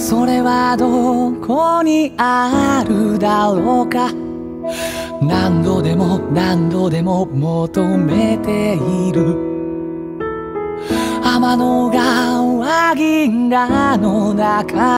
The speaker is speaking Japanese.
それはどこにあるだろうか。何度でも何度でも求めている。天の川銀河の中